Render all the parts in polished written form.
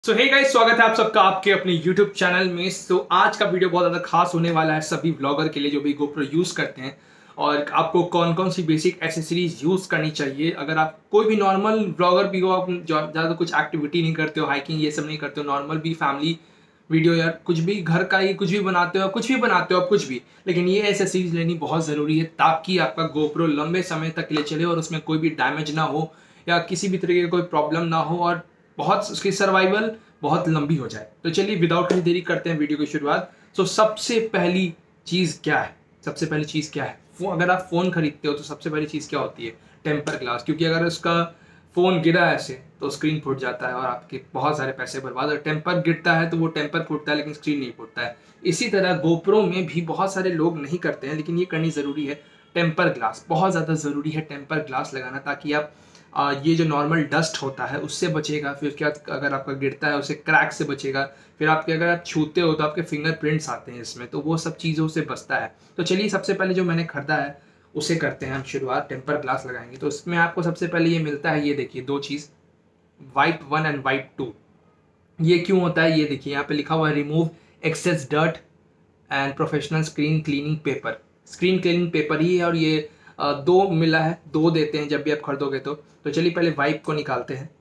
सो hey guys, स्वागत है आप सबका आपके अपने YouTube चैनल में। आज का वीडियो बहुत ज़्यादा खास होने वाला है सभी व्लॉगर के लिए जो भी GoPro यूज़ करते हैं, और आपको कौन कौन सी बेसिक एसेसरीज यूज़ करनी चाहिए। अगर आप कोई भी नॉर्मल व्लॉगर भी हो, आप ज़्यादा कुछ एक्टिविटी नहीं करते हो, हाइकिंग ये सब नहीं करते हो, नॉर्मल भी फैमिली वीडियो या कुछ भी घर का ही कुछ भी बनाते हो, कुछ भी बनाते हो आप, कुछ भी, लेकिन ये एसेसरीज लेनी बहुत ज़रूरी है ताकि आपका GoPro लंबे समय तक के लिए चले और उसमें कोई भी डैमेज ना हो या किसी भी तरीके की कोई प्रॉब्लम ना हो और बहुत उसकी सर्वाइवल बहुत लंबी हो जाए। तो चलिए विदाउट एनी देरी करते हैं वीडियो की शुरुआत। सबसे पहली चीज़ क्या है? सबसे पहली चीज़ क्या है? अगर आप फ़ोन खरीदते हो तो सबसे पहली चीज़ क्या होती है? Temper glass. क्योंकि अगर उसका फ़ोन गिरा ऐसे तो स्क्रीन फूट जाता है और आपके बहुत सारे पैसे बर्बाद। और टेम्पर गिरता है तो वो टेम्पर फूटता है लेकिन स्क्रीन नहीं फूटता है। इसी तरह GoPro में भी बहुत सारे लोग नहीं करते हैं लेकिन ये करनी ज़रूरी है। टेम्पर ग्लास बहुत ज़्यादा ज़रूरी है, टेम्पर ग्लास लगाना, ताकि आप ये जो नॉर्मल डस्ट होता है उससे बचेगा। फिर क्या, अगर आपका गिरता है उसे क्रैक से बचेगा। फिर आपके अगर आप छूते हो तो आपके फिंगरप्रिंट्स आते हैं इसमें, तो वो सब चीज़ों से बचता है। तो चलिए सबसे पहले जो मैंने खरीदा है उसे करते हैं हम शुरुआत। टेम्पर ग्लास लगाएंगे तो इसमें आपको सबसे पहले ये मिलता है, ये देखिए दो चीज़, वाइप 1 एंड वाइप 2। ये क्यों होता है ये देखिए, यहाँ पे लिखा हुआ है remove excess dirt and professional screen cleaning paper. Screen cleaning paper ही है और ये दो मिला है, दो देते हैं जब भी आप खरीदोगे तो चलिए पहले वाइप को निकालते हैं।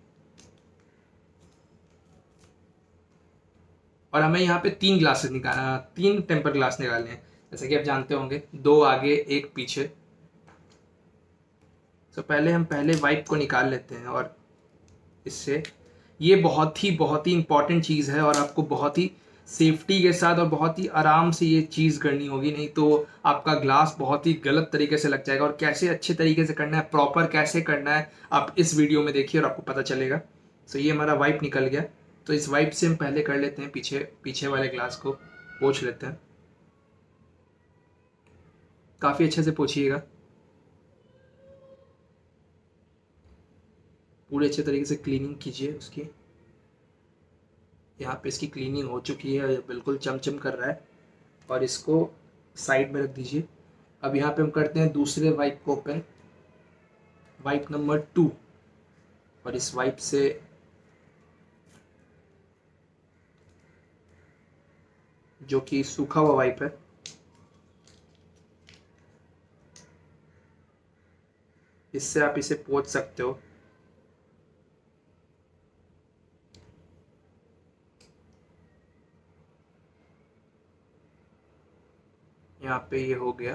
और हमें यहाँ पे तीन टेम्पर ग्लास निकालने हैं, जैसे कि आप जानते होंगे, दो आगे एक पीछे। पहले हम वाइप को निकाल लेते हैं और इससे, ये बहुत ही इंपॉर्टेंट चीज़ है और आपको बहुत ही सेफ्टी के साथ और बहुत ही आराम से ये चीज़ करनी होगी, नहीं तो आपका ग्लास बहुत ही गलत तरीके से लग जाएगा। और कैसे अच्छे तरीके से करना है, प्रॉपर कैसे करना है, आप इस वीडियो में देखिए और आपको पता चलेगा। ये हमारा वाइप निकल गया। तो इस वाइप से हम पहले कर लेते हैं पीछे वाले ग्लास को पोंछ लेते हैं। काफ़ी अच्छे से पोंछिएगा, पूरे अच्छे तरीके से क्लीनिंग कीजिए उसकी। यहाँ पे इसकी क्लीनिंग हो चुकी है, बिल्कुल चमचम कर रहा है। और इसको साइड में रख दीजिए। अब यहाँ पे हम करते हैं दूसरे वाइप को ओपन, वाइप नंबर 2। और इस वाइप से जो कि सूखा हुआ वाइप है, इससे आप इसे पोंछ सकते हो। यहाँ पे ये हो गया।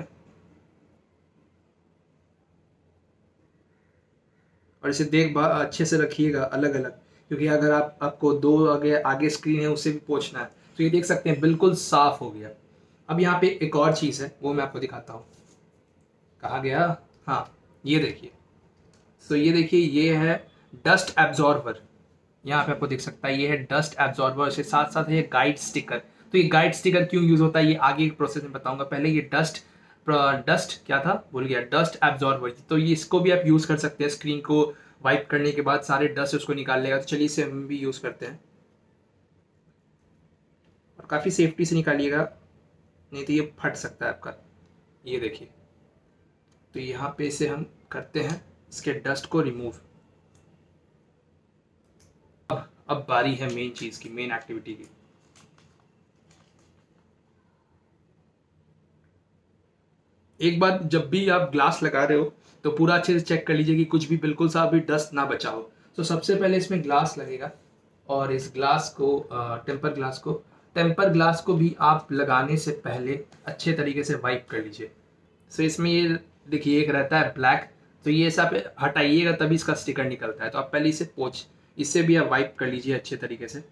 और इसे अच्छे से रखिएगा अलग अलग, क्योंकि अगर आपको दो आगे स्क्रीन है उसे भी पोंछना है। तो ये देख सकते हैं बिल्कुल साफ हो गया। अब यहाँ पे एक और चीज़ है, वो मैं आपको दिखाता हूँ। कहाँ गया? हाँ, ये देखिए। ये देखिए, ये है डस्ट एब्जॉर्बर। यहाँ पे आपको दिख सकता है, ये है डस्ट एब्जॉर्बर। इसके साथ साथ है गाइड स्टिकर। तो ये गाइड स्टिकर क्यों यूज होता है ये आगे एक प्रोसेस में बताऊंगा। पहले ये डस्ट क्या था भूल गया, डस्ट एब्जॉर्बर। तो ये इसको भी आप यूज कर सकते हैं। स्क्रीन को वाइप करने के बाद सारे डस्ट उसको निकाल लेगा। तो चलिए इसे हम भी यूज करते हैं और काफ़ी सेफ्टी से निकालिएगा, नहीं तो ये फट सकता है आपका। ये देखिए, तो यहाँ पे इसे हम करते हैं इसके डस्ट को रिमूव। अब बारी है मेन चीज़ की, मेन एक्टिविटी की। एक बार जब भी आप ग्लास लगा रहे हो तो पूरा अच्छे से चेक कर लीजिए कि कुछ भी बिल्कुल सा भी डस्ट ना बचा हो। सबसे पहले इसमें ग्लास लगेगा और इस ग्लास को, टेम्पर ग्लास को भी आप लगाने से पहले अच्छे तरीके से वाइप कर लीजिए। इसमें ये देखिए एक रहता है ब्लैक, तो ये सब हटाइएगा तभी इसका स्टिकर निकलता है। तो आप पहले इससे भी आप वाइप कर लीजिए अच्छे तरीके से,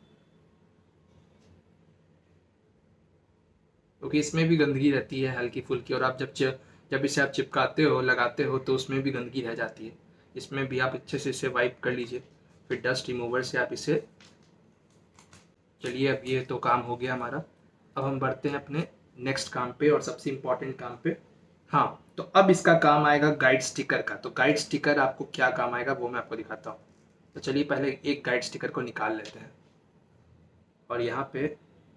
क्योंकि इसमें भी गंदगी रहती है हल्की फुल्की। और आप जब इसे आप चिपकाते हो, लगाते हो, तो उसमें भी गंदगी रह जाती है। इसमें भी आप अच्छे से इसे वाइप कर लीजिए। फिर डस्ट रिमूवर से आप इसे, चलिए अब ये तो काम हो गया हमारा। अब हम बढ़ते हैं अपने नेक्स्ट काम पे और सबसे इम्पोर्टेंट काम पे। हाँ, तो अब इसका काम आएगा गाइड स्टिकर का। तो गाइड स्टिकर आपको क्या काम आएगा वो मैं आपको दिखाता हूँ। तो चलिए पहले एक गाइड स्टिकर को निकाल लेते हैं और यहाँ पे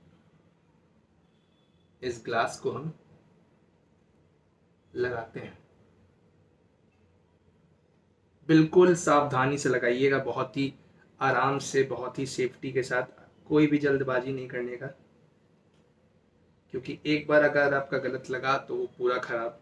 इस ग्लास को हम लगाते हैं। बिल्कुल सावधानी से लगाइएगा, बहुत ही आराम से, बहुत ही सेफ्टी के साथ, कोई भी जल्दबाजी नहीं करने का, क्योंकि एक बार अगर आपका गलत लगा तो वो पूरा खराब।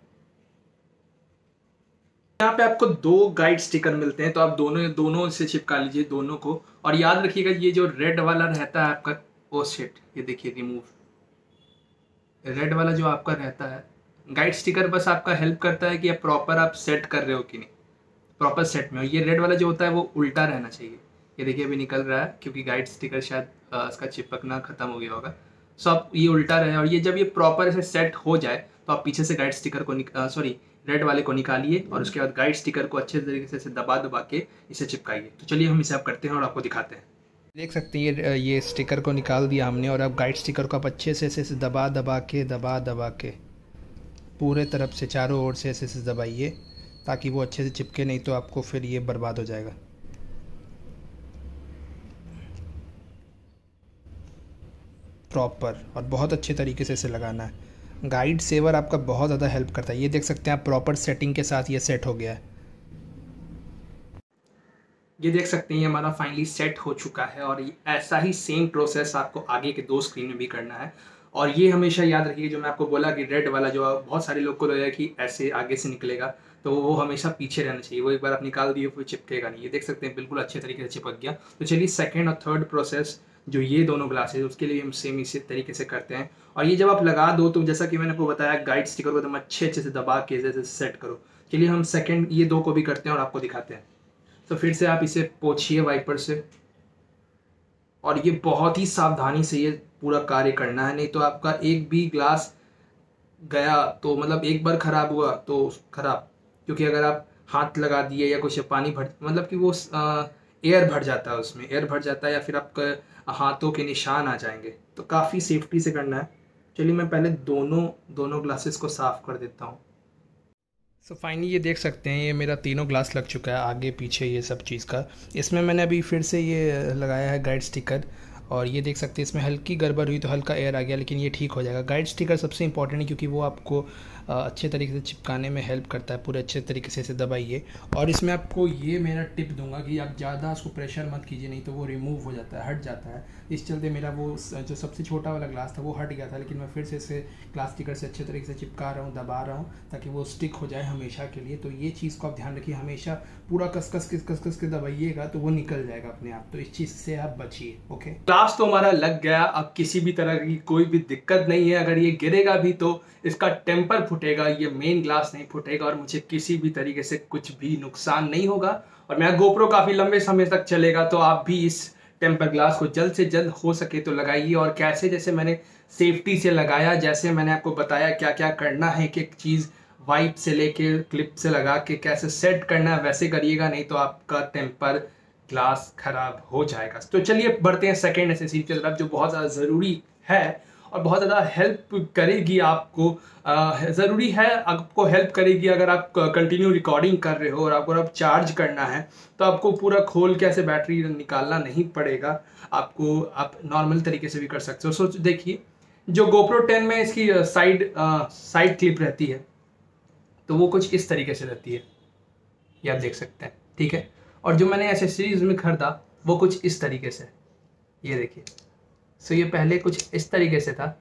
यहाँ पे आपको 2 गाइड स्टिकर मिलते हैं, तो आप दोनों दोनों से चिपका लीजिए दोनों को। और याद रखिएगा ये जो रेड वाला रहता है आपका, ओ शिट, ये देखिए रिमूव, रेड वाला जो आपका रहता है गाइड स्टिकर बस आपका हेल्प करता है कि आप प्रॉपर आप सेट कर रहे हो कि नहीं, प्रॉपर सेट में हो। ये रेड वाला जो होता है वो उल्टा रहना चाहिए। ये देखिए अभी निकल रहा है क्योंकि गाइड स्टिकर शायद इसका चिपकना खत्म हो गया होगा। सो आप ये उल्टा रहे, और ये जब ये प्रॉपर ऐसे सेट हो जाए तो आप पीछे से गाइड स्टिकर को सॉरी रेड वाले को निकालिए, और उसके बाद गाइड स्टिकर को अच्छे तरीके से दबा दबा के इसे चिपकाइए। तो चलिए हम इसे आप करते हैं और आपको दिखाते हैं। देख सकते हैं ये स्टिकर को निकाल दिया हमने, और अब गाइड स्टिकर को आप अच्छे से ऐसे दबा दबा के पूरे तरफ से चारों ओर से ऐसे दबाइए, ताकि वो अच्छे से चिपके, नहीं तो आपको फिर ये बर्बाद हो जाएगा। प्रॉपर और बहुत अच्छे तरीके से इसे लगाना है। गाइड सेवर आपका बहुत ज़्यादा हेल्प करता है। ये देख सकते हैं आप प्रॉपर सेटिंग के साथ ये सेट हो गया है। ये देख सकते हैं ये हमारा फाइनली सेट हो चुका है, और ऐसा ही सेम प्रोसेस आपको आगे के 2 स्क्रीन में भी करना है। और ये हमेशा याद रखिए, जो मैं आपको बोला कि रेड वाला जो बहुत सारे लोग को लगेगा कि ऐसे आगे से निकलेगा, तो वो हमेशा पीछे रहना चाहिए। वो एक बार आप निकाल दिए फिर चिपकेगा नहीं। ये देख सकते हैं बिल्कुल अच्छे तरीके से चिपक गया। तो चलिए सेकंड और थर्ड प्रोसेस जो ये दोनों ग्लासेस, उसके लिए हम सेम इसी तरीके से करते हैं। और ये जब आप लगा दो तो जैसा कि मैंने आपको बताया, गाइड स्टिकर को एकदम अच्छे से दबा के जैसे सेट करो। चलिए हम सेकेंड ये 2 को भी करते हैं और आपको दिखाते हैं। तो फिर से आप इसे पोंछिए वाइपर से, और ये बहुत ही सावधानी से ये पूरा कार्य करना है, नहीं तो आपका एक भी ग्लास गया तो मतलब एक बार ख़राब हुआ तो ख़राब। क्योंकि अगर आप हाथ लगा दिए या कुछ पानी भर, मतलब कि वो एयर भर जाता है, उसमें एयर भर जाता है, या फिर आपका हाथों के निशान आ जाएंगे। तो काफ़ी सेफ्टी से करना है। चलिए मैं पहले दोनों ग्लासेस को साफ़ कर देता हूँ। सो फाइनली ये देख सकते हैं ये मेरा तीनों ग्लास लग चुका है, आगे पीछे ये सब चीज़ का। इसमें मैंने अभी फिर से ये लगाया है गाइड स्टिकर, और ये देख सकते हैं इसमें हल्की गड़बड़ हुई तो हल्का एयर आ गया, लेकिन ये ठीक हो जाएगा। गाइड स्टिकर सबसे इंपॉर्टेंट है क्योंकि वो आपको अच्छे तरीके से चिपकाने में हेल्प करता है। पूरे अच्छे तरीके से इसे दबाइए। और इसमें आपको ये मेरा टिप दूंगा कि आप ज़्यादा उसको प्रेशर मत कीजिए, नहीं तो वो रिमूव हो जाता है, हट जाता है। इस चलते मेरा वो जो सबसे छोटा वाला ग्लास था वो हट गया था, लेकिन मैं फिर से इसे ग्लास स्टिकर से अच्छे तरीके से चिपका रहा हूँ, दबा रहा हूँ, ताकि वो स्टिक हो जाए हमेशा के लिए। तो ये चीज़ को आप ध्यान रखिए, हमेशा पूरा कस कस के दबाइएगा तो वो निकल जाएगा अपने आप। तो इस चीज़ से आप बचिए। ओके, ग्लास तो हमारा लग गया। अब किसी भी तरह की कोई भी दिक्कत नहीं है। अगर ये गिरेगा भी तो इसका टेम्पर फूटेगा, ये मेन ग्लास नहीं फूटेगा, और मुझे किसी भी तरीके से कुछ भी नुकसान नहीं होगा। और मेरा गोप्रो काफ़ी लंबे समय तक चलेगा। तो आप भी इस टेम्पर ग्लास को जल्द से जल्द हो सके तो लगाइए। और कैसे, जैसे मैंने सेफ्टी से लगाया, जैसे मैंने आपको बताया क्या क्या करना है, कि एक चीज़ वाइप से लेके क्लिप से लगा के कैसे सेट करना है, वैसे करिएगा, नहीं तो आपका टेम्पर ग्लास खराब हो जाएगा। तो चलिए बढ़ते हैं सेकेंड एसेसरी की तरफ, जो बहुत ज़्यादा ज़रूरी है और बहुत ज़्यादा हेल्प करेगी आपको। ज़रूरी है, आपको हेल्प करेगी अगर आप कंटिन्यू रिकॉर्डिंग कर रहे हो और आपको अब चार्ज करना है, तो आपको पूरा खोल के ऐसे बैटरी निकालना नहीं पड़ेगा। आप नॉर्मल तरीके से भी कर सकते हो। सो देखिए, जो GoPro 10 में इसकी साइड क्लिप रहती है, तो वो कुछ इस तरीके से रहती है, ये आप देख सकते हैं, ठीक है। और जो मैंने एसेसरीज में खरीदा वो कुछ इस तरीके से, ये देखिए। सो ये पहले कुछ इस तरीके से था,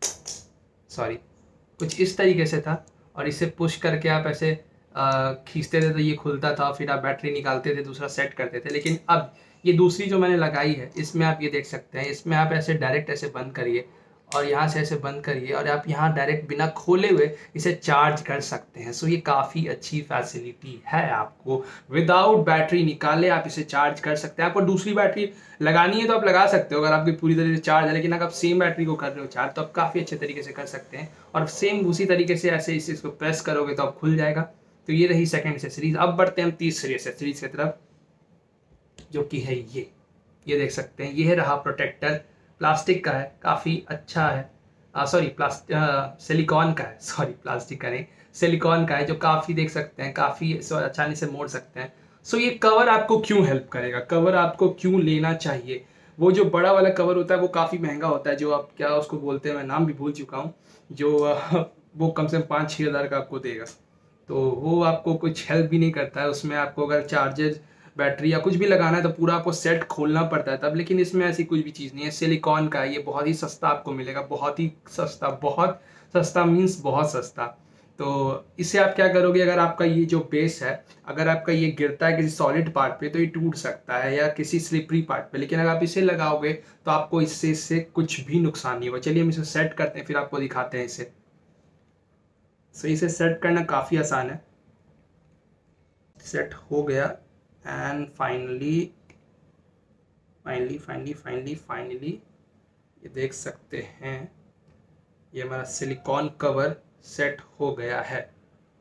कुछ इस तरीके से था, और इसे पुश करके आप ऐसे खींचते थे तो ये खुलता था, फिर आप बैटरी निकालते थे, दूसरा सेट करते थे। लेकिन अब ये दूसरी जो मैंने लगाई है, इसमें आप ये देख सकते हैं, इसमें आप ऐसे डायरेक्ट ऐसे बंद करिए, और यहाँ से ऐसे बंद करिए, और आप यहाँ डायरेक्ट बिना खोले हुए इसे चार्ज कर सकते हैं। सो ये काफ़ी अच्छी फैसिलिटी है, आपको विदाउट बैटरी निकाले आप इसे चार्ज कर सकते हैं। आपको दूसरी बैटरी लगानी है तो आप लगा सकते हो, अगर आपकी पूरी तरह से चार्ज है। लेकिन अगर आप सेम बैटरी को कर रहे हो चार्ज, तो आप काफ़ी अच्छे तरीके से कर सकते हैं। और सेम उसी तरीके से ऐसे इसको प्रेस करोगे तो आप खुल जाएगा। तो ये रही सेकेंड एसेसरीज। अब बढ़ते हैं हम तीसरी एसेसरीज की तरफ, जो कि है ये देख सकते हैं, ये रहा प्रोटेक्टर। प्लास्टिक का है, काफ़ी अच्छा है, सिलिकॉन का है, प्लास्टिक का नहीं, सिलिकॉन का है, जो काफ़ी देख सकते हैं, काफ़ी आसानी से मोड़ सकते हैं। सो ये कवर आपको क्यों हेल्प करेगा, कवर आपको क्यों लेना चाहिए। वो जो बड़ा वाला कवर होता है वो काफ़ी महंगा होता है, जो आप क्या उसको बोलते हैं, मैं नाम भी भूल चुका हूँ, जो वो कम से कम 5-6 हज़ार का आपको देगा। तो वो आपको कुछ हेल्प भी नहीं करता है। उसमें आपको अगर चार्जर बैटरी या कुछ भी लगाना है तो पूरा आपको सेट खोलना पड़ता है तब, लेकिन इसमें ऐसी कुछ भी चीज़ नहीं है। सिलिकॉन का है, ये बहुत ही सस्ता आपको मिलेगा, बहुत ही सस्ता, बहुत सस्ता मीन्स बहुत सस्ता। तो इससे आप क्या करोगे, अगर आपका ये जो बेस है, अगर आपका ये गिरता है किसी सॉलिड पार्ट पे तो ये टूट सकता है या किसी स्लिपरी पार्ट पे, लेकिन अगर आप इसे लगाओगे तो आपको इससे कुछ भी नुकसान नहीं होगा। चलिए हम इसे सेट करते हैं, फिर आपको दिखाते हैं इसे। सो इसे सेट करना काफ़ी आसान है। सेट हो गया and finally finally finally finally finally ये देख सकते हैं, ये हमारा सिलिकॉन कवर सेट हो गया है।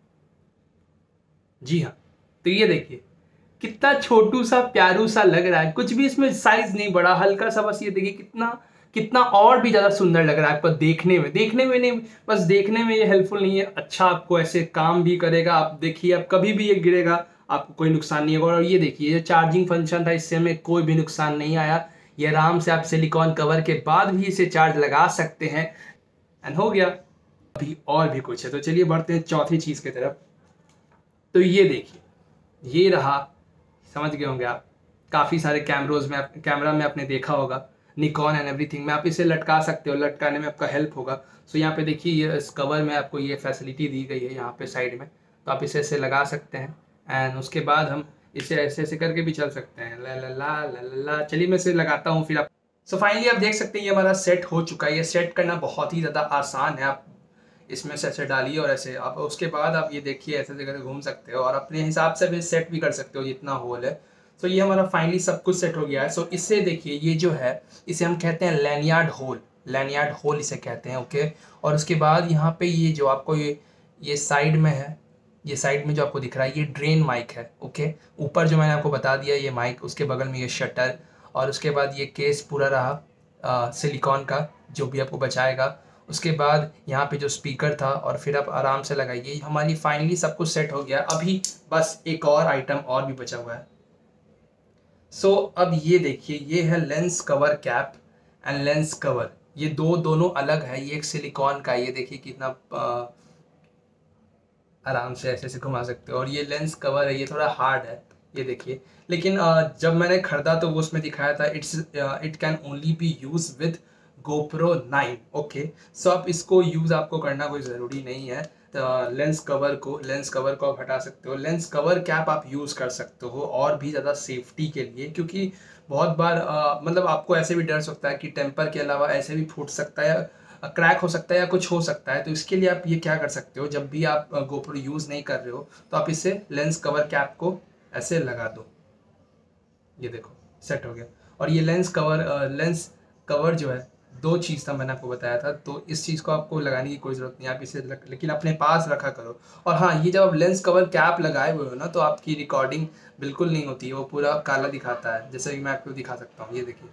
जी हाँ, तो ये देखिए कितना छोटू सा प्यारू सा लग रहा है, कुछ भी इसमें साइज नहीं बड़ा, हल्का सा, बस ये देखिए कितना कितना और भी ज़्यादा सुंदर लग रहा है आपको देखने में नहीं, बस देखने में ये हेल्पफुल नहीं है, अच्छा आपको ऐसे काम भी करेगा। आप देखिए, अब कभी भी ये गिरेगा आपको कोई नुकसान नहीं होगा। और ये देखिए जो चार्जिंग फंक्शन था, इससे हमें कोई भी नुकसान नहीं आया। ये आराम से आप सिलिकॉन कवर के बाद भी इसे चार्ज लगा सकते हैं एंड हो गया। अभी और भी कुछ है, तो चलिए बढ़ते हैं चौथी चीज़ की तरफ। तो ये देखिए, ये रहा, समझ गए होंगे आप, काफ़ी सारे कैमरा में आपने देखा होगा, निकॉन एंड एवरीथिंग में आप इसे लटका सकते हो, लटकाने में आपका हेल्प होगा। सो यहाँ पे देखिए, ये इस कवर में आपको ये फैसिलिटी दी गई है यहाँ पे साइड में, तो आप इसे ऐसे लगा सकते हैं एंड उसके बाद हम इसे ऐसे ऐसे करके भी चल सकते हैं। ला ला ला ला ला ला। चलिए मैं इसे लगाता हूँ फिर आप। सो फाइनली आप देख सकते हैं ये हमारा सेट हो चुका है। ये सेट करना बहुत ही ज़्यादा आसान है। आप इसमें से ऐसे डालिए और ऐसे आप उसके बाद आप ये देखिए ऐसे जगह घूम सकते हो और अपने हिसाब से भी सेट भी कर सकते हो जितना होल है। सो ये हमारा फाइनली सब कुछ सेट हो गया है। सो इससे देखिए, ये जो है इसे हम कहते हैं लैनियार्ड होल, लैनियार्ड होल इसे कहते हैं। ओके, और उसके बाद यहाँ पे ये जो आपको ये साइड में है, ये साइड में जो आपको दिख रहा है ये ड्रेन माइक है। ओके, ऊपर जो मैंने आपको बता दिया ये माइक, उसके बगल में ये शटर, और उसके बाद ये केस पूरा रहा सिलिकॉन का जो भी आपको बचाएगा। उसके बाद यहाँ पे जो स्पीकर था, और फिर आप आराम से लगाइए। हमारी फाइनली सब कुछ सेट हो गया। अभी बस एक और आइटम और भी बचा हुआ है। सो अब ये देखिए, ये है lens cover cap and lens cover. ये दोनों अलग है। ये एक सिलिकॉन का, ये देखिए कितना आराम से ऐसे ऐसे घुमा सकते हो, और ये लेंस कवर है, ये थोड़ा हार्ड है, ये देखिए। लेकिन जब मैंने खरीदा तो वो उसमें दिखाया था it can only be use with GoPro 9। Okay, so आप इसको यूज़ आपको करना कोई ज़रूरी नहीं है। लेंस कवर को आप हटा सकते हो। लेंस कवर कैप आप यूज़ कर सकते हो और भी ज़्यादा सेफ्टी के लिए, क्योंकि बहुत बार मतलब आपको ऐसे भी डर सकता है कि टेम्पर के अलावा ऐसे भी फूट सकता है, क्रैक हो सकता है या कुछ हो सकता है। तो इसके लिए आप ये क्या कर सकते हो, जब भी आप GoPro यूज़ नहीं कर रहे हो तो आप इसे लेंस कवर कैप को ऐसे लगा दो। ये देखो सेट हो गया। और ये लेंस कवर जो है, दो चीज़ था मैंने आपको बताया था, तो इस चीज़ को आपको लगाने की कोई ज़रूरत नहीं है। आप इसे लेकिन अपने पास रखा करो। और हाँ, ये जब आप लेंस कवर कैप लगाए हुए हो ना, तो आपकी रिकॉर्डिंग बिल्कुल नहीं होती है, वो पूरा काला दिखाता है। जैसे कि मैं आपको दिखा सकता हूँ, ये देखिए,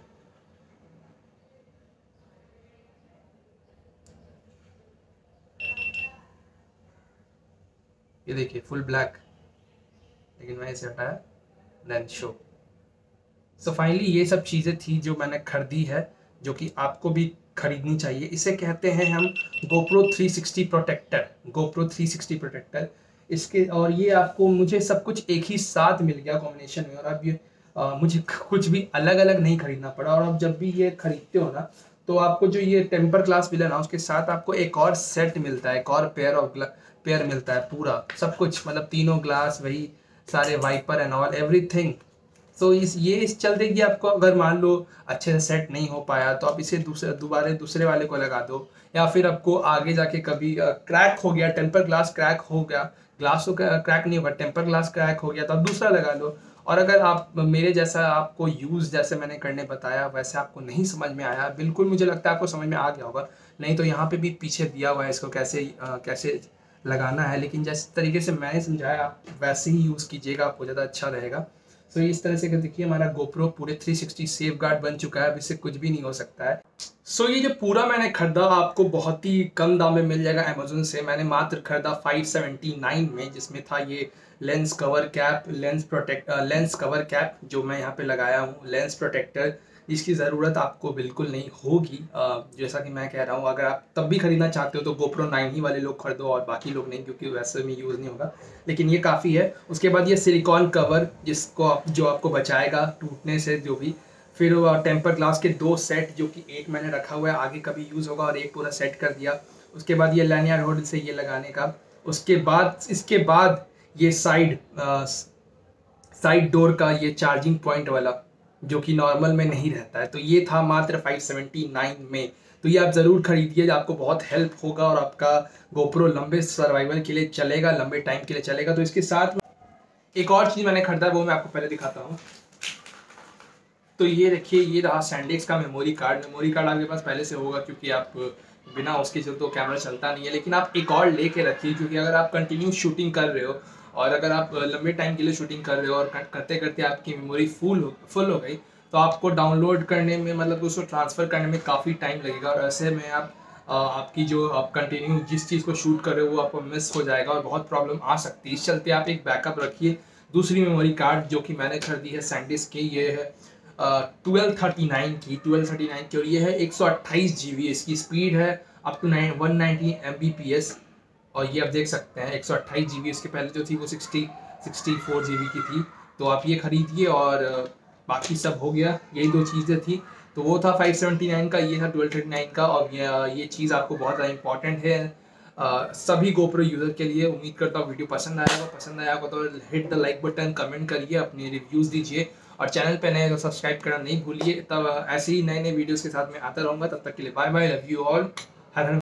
ये देखिए फुल ब्लैक, लेकिन मैंने इसे हटाया देन शो। सो फाइनली ये सब चीज़ें थी जो मैंने खरीदी है, जो कि आपको भी खरीदनी चाहिए। इसे कहते हैं हम GoPro 360 प्रोटेक्टर, GoPro 360 प्रोटेक्टर इसके। और ये आपको, मुझे सब कुछ एक ही साथ मिल गया कॉम्बिनेशन में, और अब ये मुझे कुछ भी अलग अलग नहीं खरीदना पड़ा। और अब जब भी ये खरीदते हो ना, तो आपको जो ये टेम्पर ग्लास मिला ना, उसके साथ आपको एक और सेट मिलता है, एक और पेयर मिलता है, पूरा सब कुछ, मतलब तीनों ग्लास, वही सारे वाइपर एंड ऑल एवरीथिंग। तो इस चलते कि आपको अगर मान लो अच्छे से सेट नहीं हो पाया, तो आप इसे दूसरे वाले को लगा दो, या फिर आपको आगे जाके कभी क्रैक हो गया, टेम्पर ग्लास क्रैक हो गया, ग्लास तो क्रैक नहीं होगा, टेम्पर ग्लास क्रैक हो गया, तो आप दूसरा लगा लो। और अगर आप मेरे जैसा, आपको यूज़ जैसे मैंने करने बताया वैसे आपको नहीं समझ में आया, बिल्कुल मुझे लगता है आपको समझ में आ गया होगा, नहीं तो यहाँ पे भी पीछे दिया हुआ है इसको कैसे लगाना है। लेकिन जिस तरीके से मैंने समझाया आप वैसे ही यूज़ कीजिएगा, आपको ज़्यादा अच्छा रहेगा। तो इस तरह से देखिए हमारा GoPro पूरे 360 सेफ गार्ड बन चुका है। अब इससे कुछ भी नहीं हो सकता है। सो ये जो पूरा मैंने खरीदा आपको बहुत ही कम दाम में मिल जाएगा अमेजोन से। मैंने मात्र खरीदा 579 में, जिसमें था ये लेंस कवर कैप जो मैं यहाँ पे लगाया हूँ, लेंस प्रोटेक्टर जिसकी ज़रूरत आपको बिल्कुल नहीं होगी। जैसा कि मैं कह रहा हूँ, अगर आप तब भी ख़रीदना चाहते हो तो GoPro 9 ही वाले लोग खरीदो और बाकी लोग नहीं, क्योंकि वैसे में यूज़ नहीं होगा, लेकिन ये काफ़ी है। उसके बाद ये सिलिकॉन कवर जो आपको बचाएगा टूटने से, जो भी। फिर टेम्पर ग्लास के 2 सेट, जो कि एक मैंने रखा हुआ है, आगे कभी यूज़ होगा, और एक पूरा सेट कर दिया। उसके बाद ये लैनियार्ड होल्ड से ये लगाने का। उसके बाद इसके बाद ये साइड डोर का ये चार्जिंग पॉइंट वाला, जो कि नॉर्मल में नहीं रहता है। तो ये था मात्र 579 में। तो ये आप ज़रूर खरीदिए, आपको बहुत हेल्प होगा और आपका GoPro लंबे सर्वाइवल के लिए चलेगा, लंबे टाइम के लिए चलेगा। तो इसके साथ एक और चीज़ मैंने खरीदा है, वो मैं आपको पहले दिखाता हूँ। तो ये देखिए, ये रहा सैंडिस्क का मेमोरी कार्ड। मेमोरी कार्ड आपके पास पहले से होगा, क्योंकि आप बिना उसके तो कैमरा चलता नहीं है, लेकिन आप एक और लेके रखिए, क्योंकि अगर आप कंटिन्यू शूटिंग कर रहे हो और अगर आप लंबे टाइम के लिए शूटिंग कर रहे हो और करते करते आपकी मेमोरी फुल हो गई, तो आपको डाउनलोड करने में, मतलब उसको ट्रांसफ़र करने में काफ़ी टाइम लगेगा, और ऐसे में आपकी जो आप कंटिन्यू जिस चीज़ को शूट कर रहे हो वो आपको मिस हो जाएगा और बहुत प्रॉब्लम आ सकती है। इस चलते आप एक बैकअप रखिए। दूसरी मेमोरी कार्ड जो कि मैंने खरीदी है सैंडिस्क की, ये है 1239 की, और ये है 128 GB इसकी स्पीड है, अप टू 190 Mbps। और ये आप देख सकते हैं 128 GB, इसके पहले जो थी वो 64 GB की थी। तो आप ये खरीदिए, और बाकी सब हो गया, यही 2 चीज़ें थी। तो वो था 579 का, ये था 1239 का, और ये चीज़ आपको बहुत ज़्यादा इंपॉर्टेंट है सभी GoPro यूज़र के लिए। उम्मीद करता हूँ वीडियो पसंद आया होगा तो hit the like button, comment करिए, अपने रिव्यूज़ दीजिए, और चैनल पे नए तो सब्सक्राइब करना नहीं भूलिए। तब ऐसे ही नए वीडियोस के साथ मैं आता रहूँगा। तब तक के लिए bye bye, love you all, हर हर